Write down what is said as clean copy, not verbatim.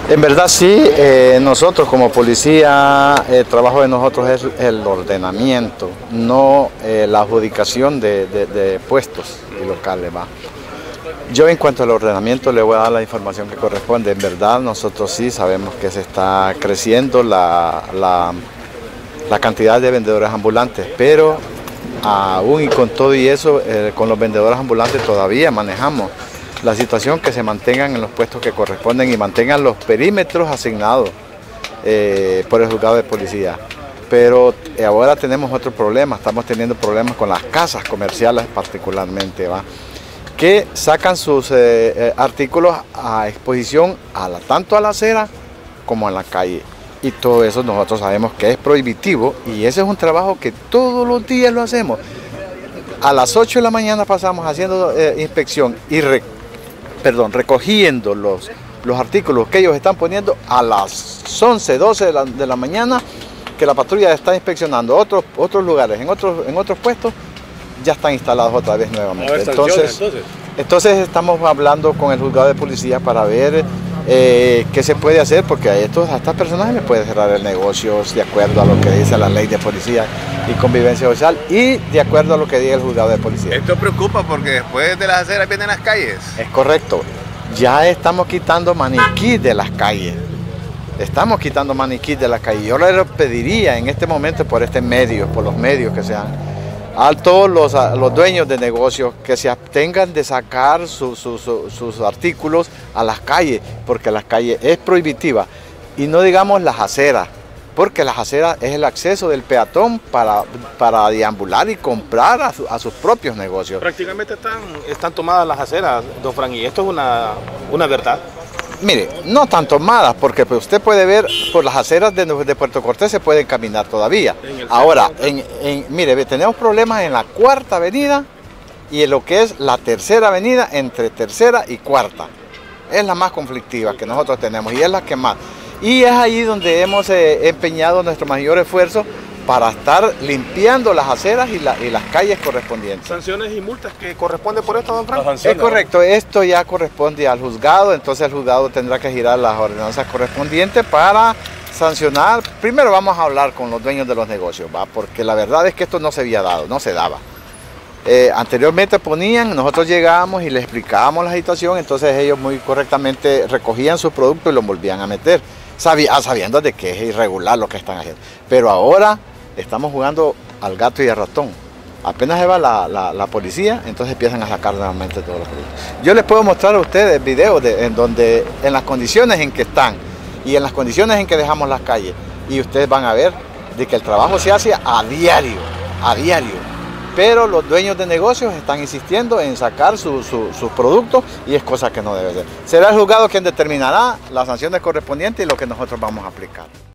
En verdad sí, nosotros como policía, el trabajo de nosotros es el ordenamiento, no la adjudicación de puestos y locales. ¿va? Yo en cuanto al ordenamiento le voy a dar la información que corresponde. En verdad nosotros sí sabemos que se está creciendo la cantidad de vendedores ambulantes, pero aún y con todo y eso, con los vendedores ambulantes todavía manejamos la situación que se mantengan en los puestos que corresponden y mantengan los perímetros asignados por el juzgado de policía. Pero ahora tenemos otro problema, estamos teniendo problemas con las casas comerciales particularmente, ¿va? Que sacan sus artículos a exposición tanto a la acera como en la calle. Y todo eso nosotros sabemos que es prohibitivo y ese es un trabajo que todos los días lo hacemos. A las 8 de la mañana pasamos haciendo inspección y recogiendo los artículos que ellos están poniendo a las 11, 12 de la mañana, que la patrulla está inspeccionando otros lugares, en otros puestos, ya están instalados otra vez nuevamente. Entonces estamos hablando con el juzgado de policía para ver qué se puede hacer, porque a estas personas se les puede cerrar el negocio de acuerdo a lo que dice la ley de policía y convivencia social y de acuerdo a lo que diga el juzgado de policía. Esto preocupa porque después de las aceras vienen las calles. Es correcto. Ya estamos quitando maniquí de las calles. Estamos quitando maniquí de las calles. Yo le pediría en este momento por los medios que sean, a todos los dueños de negocios que se abstengan de sacar sus artículos a las calles, porque las calles es prohibitiva. Y no digamos las aceras, porque las aceras es el acceso del peatón para deambular y comprar a sus propios negocios. Prácticamente están tomadas las aceras, don Frank, y esto es una verdad. Mire, no tan tomadas, porque usted puede ver por las aceras de Puerto Cortés se pueden caminar todavía. Ahora, mire, tenemos problemas en la Cuarta Avenida y en lo que es la Tercera Avenida, entre Tercera y Cuarta. Es la más conflictiva que nosotros tenemos y es la que más. Y es ahí donde hemos empeñado nuestro mayor esfuerzo para estar limpiando las aceras y las calles correspondientes. ¿Sanciones y multas que corresponden por esto, don Frank? Es correcto, esto ya corresponde al juzgado, entonces el juzgado tendrá que girar las ordenanzas correspondientes para sancionar. Primero vamos a hablar con los dueños de los negocios, ¿va? Porque la verdad es que esto no se había dado, no se daba. Anteriormente nosotros llegábamos y les explicábamos la situación, entonces ellos muy correctamente recogían sus productos y los volvían a meter, sabiendo de que es irregular lo que están haciendo. Pero ahora estamos jugando al gato y al ratón. Apenas se va la policía, entonces empiezan a sacar nuevamente todos los productos. Yo les puedo mostrar a ustedes videos en las condiciones en que están y en las condiciones en que dejamos las calles. Y ustedes van a ver de que el trabajo se hace a diario. Pero los dueños de negocios están insistiendo en sacar sus productos y es cosa que no debe ser. Será el juzgado quien determinará las sanciones correspondientes y lo que nosotros vamos a aplicar.